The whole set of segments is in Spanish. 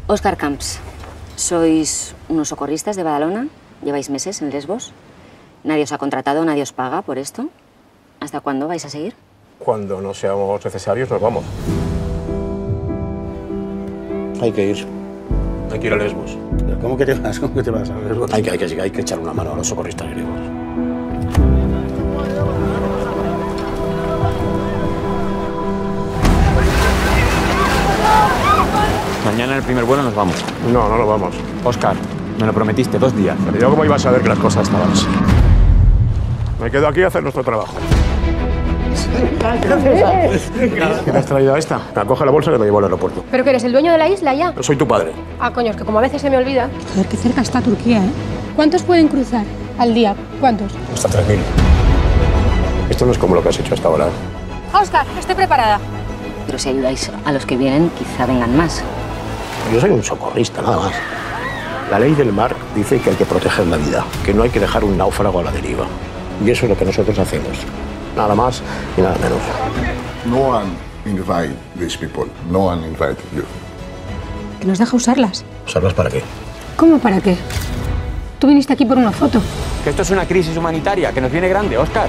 Óscar Camps, sois unos socorristas de Badalona, lleváis meses en Lesbos, nadie os ha contratado, nadie os paga por esto. ¿Hasta cuándo vais a seguir? Cuando no seamos necesarios nos vamos. Hay que ir. Hay que ir a Lesbos. ¿Cómo que te vas? ¿Cómo que te vas a Lesbos? Hay que echar una mano a los socorristas griegos. Mañana en el primer vuelo nos vamos. No, no nos vamos. Óscar, me lo prometiste, 2 días. Pero yo cómo iba a saber que las cosas estaban así. Me quedo aquí a hacer nuestro trabajo. ¿Qué me has traído a esta? Coge la bolsa que me llevo al aeropuerto. ¿Pero que eres el dueño de la isla ya? Yo soy tu padre. Ah, coño, es que como a veces se me olvida. Joder, qué cerca está Turquía, ¿eh? ¿Cuántos pueden cruzar al día? ¿Cuántos? Hasta 3000. Esto no es como lo que has hecho hasta ahora. Óscar, estoy preparada. Pero si ayudáis a los que vienen, quizá vengan más. Yo soy un socorrista, nada más. La ley del mar dice que hay que proteger la vida, que no hay que dejar un náufrago a la deriva. Y eso es lo que nosotros hacemos. Nada más y nada menos. No one invited these people. No one invited you. ¿Que nos deja usarlas? ¿Usarlas para qué? ¿Cómo para qué? Tú viniste aquí por una foto. Que esto es una crisis humanitaria, que nos viene grande, Óscar.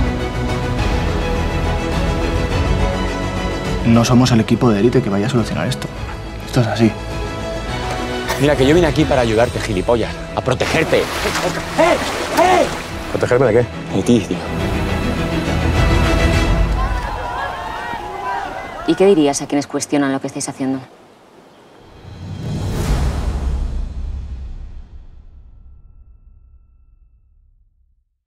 No somos el equipo de élite que vaya a solucionar esto. Esto es así. Mira, que yo vine aquí para ayudarte, gilipollas. A protegerte. ¿Protegerme de qué? De ti, tío. ¿Y qué dirías a quienes cuestionan lo que estáis haciendo?